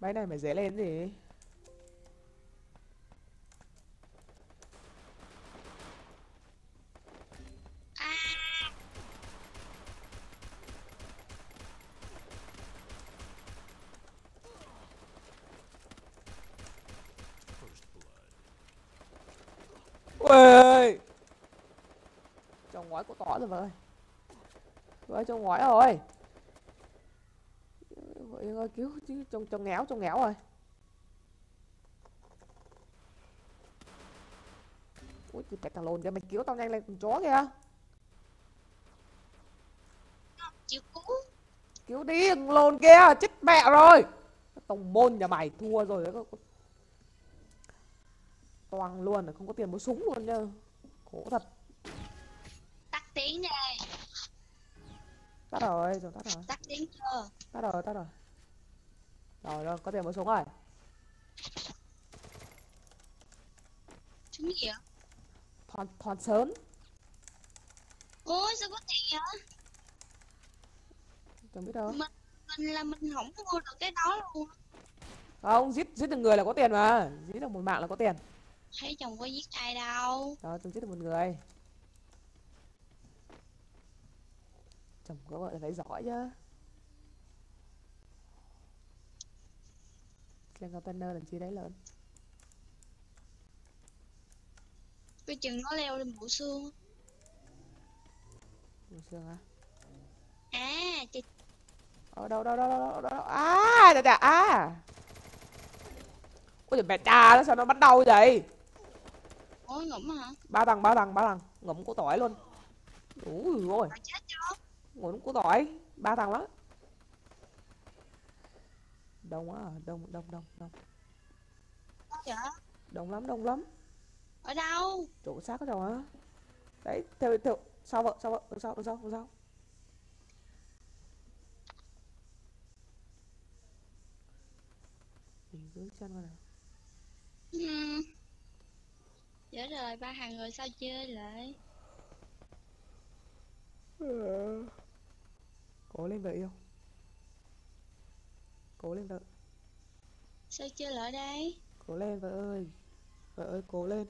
Máy này mày dễ lên gì? À, Ui, trong ngói của tỏ rồi vợ ơi. Vợ ơi, trong ngói rồi. Vợ ơi, cứu chứ trong ngéo rồi. Ui, cái thằng lồn kìa, mày cứu tao nhanh lên con chó kìa. chịu cứu. Cứu đi thằng lồn kia, chết mẹ rồi. Tòng môn nhà mày thua rồi đấy. Toàn luôn, không có tiền mua súng luôn nha. Khổ thật. Tắt tiếng đây. Tắt rồi, rồi tắt rồi. Tắt tiếng chưa? Tắt rồi, tắt rồi. Rồi, rồi, có tiền mua súng rồi. Chúng gì vậy? Thòn sớm. Ôi sao có tiền vậy? Chẳng biết đâu. Mình không mua được cái đó luôn. Không, giết được người là có tiền mà. Giết được một mạng là có tiền. Thấy chồng có giết ai đâu. Đó, tôi giết được một người. Chồng có vợ là phải giỏi chứ. Lên container làm chi đấy lớn. Cái chừng nó leo lên bộ xương. Bộ xương á. À, chị. Đâu. À, chà chà, à. Ôi giời, mẹ cha nó sao nó bắt đầu vậy? Ôi ngủm hả? Ba thằng. Ngậm củ tỏi luôn. Ui ôi, Mà chết chưa? ngủ củ tỏi. Ba thằng lắm. Đông á, đông. Sao vậy? Đông lắm. Ở đâu? Chỗ xác ở đâu á? Đấy, theo sao vợ, sao? Mình dưới chân coi nào. Hmm. Dở rồi, ba hàng người sao chơi lại? Cố lên vợ yêu. Cố lên vợ. Sao chơi lại đây? Cố lên vợ ơi. Vợ ơi cố lên.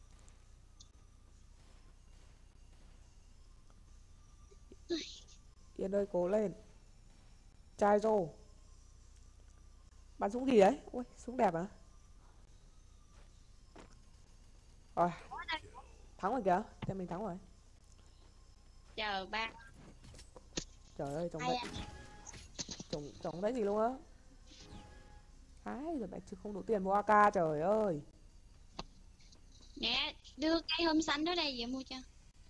Yên ơi cố lên. Trai rô. Bắn súng gì đấy? Ui, súng đẹp à? Rồi, Ở đây. thắng rồi kìa. Team mình thắng rồi. Chờ ba. Trời ơi, Ai à? trông thấy gì luôn á. Ai rồi mẹ chứ không đủ tiền mua AK trời ơi. Nè, đưa cây hôm xanh đó đây, vậy mua cho.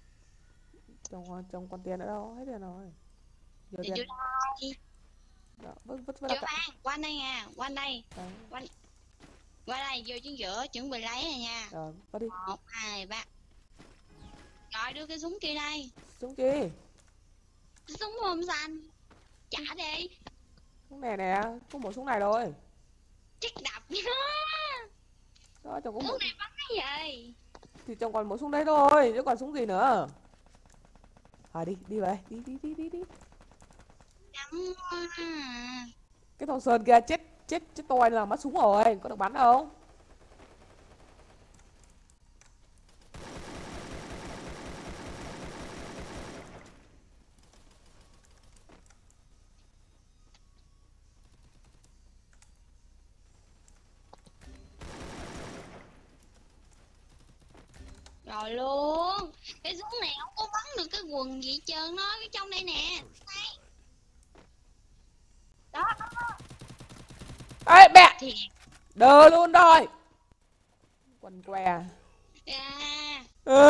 Trông còn tiền nữa đâu, hết tiền rồi. Nhiều Để tiền. vô đây. Đó, vứt ra Chưa cả. ba, qua đây nha, qua đây. Đấy, Qua, qua đây, vô chính giữa, chuẩn bị lấy rồi nha. rồi, vứt đi. 1, 2, 3. Rồi đưa cái súng kia đây. Súng chi? Cái súng hôm xanh. Trả đi. Súng này nè, có một súng này thôi. Chắc đập nhá. Đó, trông có Súng một. này bắn cái gì? Thì trông còn một súng đấy thôi, chứ còn súng gì nữa. À đi về đây, đi. Trắng quá. Cái thằng Sơn kia chết tôi là mất súng rồi, có được bắn đâu. Rồi luôn. Cái súng này không có bắn được cái quần gì hết trơn nó. Cái trong đây nè. Đây. Đó, đó. Ê mẹ, Thì đờ luôn rồi. Quần què. à,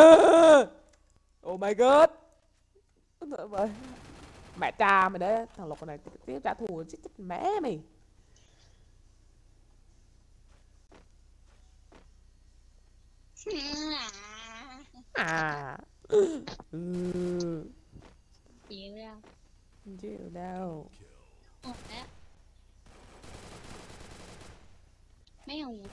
Oh my god. Trời ơi. Mẹ cha mày đấy, thằng Lộc này tiếp trả thù chết chết mẹ mày. À. Ừ. chịu đâu. Không chịu đâu. Ồ, đấy. Mấy thằng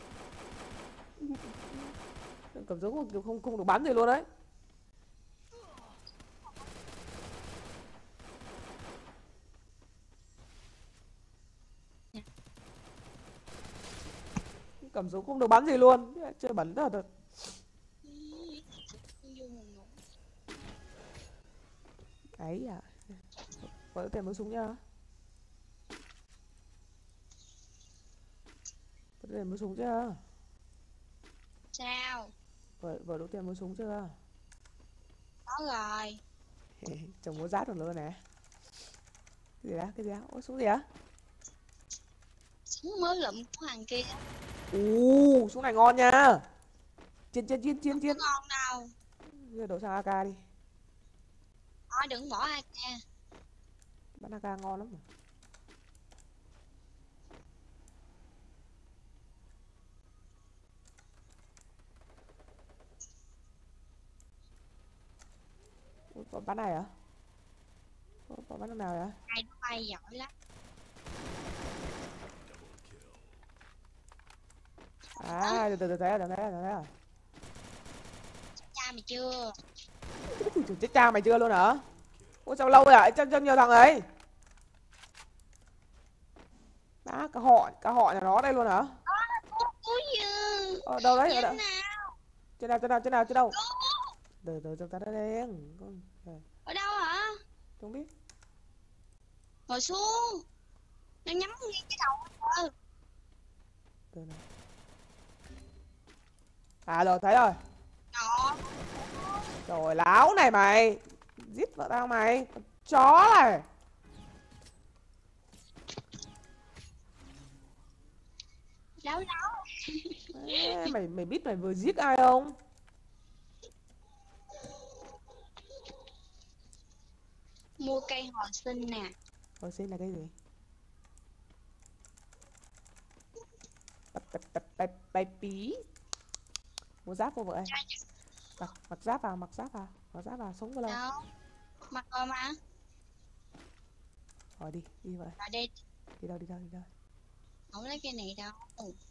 Cầm súng không được bắn gì luôn đấy. Cầm súng không được bắn gì luôn. Chơi bắn thật thật. Ấy à. Vợ tiền mua súng nha. Vợ tiền mua súng chưa? Sao? Vợ đủ tiền mua súng chưa? Có rồi. Chồng mua rát được luôn nè. Cái gì đó? Cái gì đó? Ôi súng gì á? Súng mới lụm của thằng kia. Súng này ngon nha. Chiến. Không có ngon đâu. Giờ đổ sang AK đi. Thôi đừng bỏ AK. Bắn AK ngon lắm mà. Ủa, còn bắn này hả? Còn bắn thằng nào vậy? Hai đứa bay giỏi lắm. À, từ thấy rồi. Cha mày chưa? Ui, trời, chết cha mày chưa luôn hả? Ủa sao lâu vậy? Chân nhiều thằng ấy. Đó, cả họ nhà nó đây luôn hả? Ui giời. Ở đâu đấy? Ở đâu? Nào. Trên đâu? Từ trong ta đen. Ở đâu hả? Không biết. Ngồi xuống. Nó nhắm ngay cái đầu thôi. Từ nào? À rồi, thấy rồi. Đó. Trời láo này mày. Giết vợ tao mày. Con chó này. Láo. Ê, mày biết mày vừa giết ai không? Mua cây hồi sinh nè. Rồi xin là cái gì? Tập bí. Mua giáp vô vợ ơi. Mặc giáp vào, sống vô lên. Đâu? Mặc rồi mà. Rồi đi vậy. Rồi đi. Đi đâu? Không lấy cái này đâu.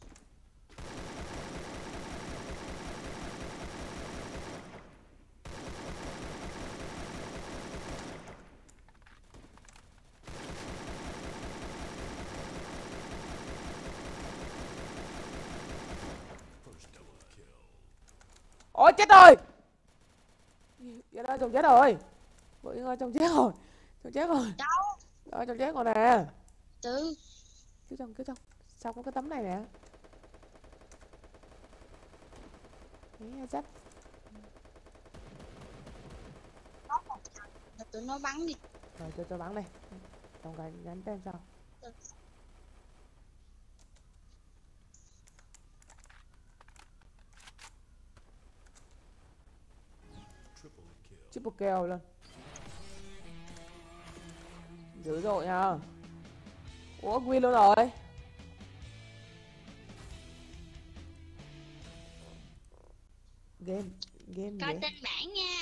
Ôi chết rồi. Chết ơi, chồng chết rồi. Vợ ơi, chồng chết rồi. Đâu? Rồi, chồng chết rồi nè. Từ. Cứu chồng. Sao có cái tấm này nè. Đấy, dắt. Có một thằng. Tụi nó bắn đi. Rồi cho bắn đây. Chồng cái nhắn tên sao? Triple kill luôn. Dữ dội nha. Ủa win luôn rồi. Game Coi dễ. trên bảng nha.